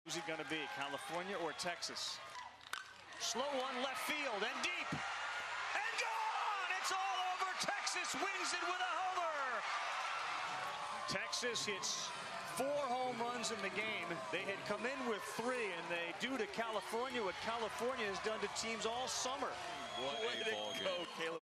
Who's it going to be, California or Texas? Slow one, left field, and deep. And gone! It's all over. Texas wins it with a homer. Texas hits 4 home runs in the game. They had come in with 3, and they do to California what California has done to teams all summer. What a ball game. Caleb.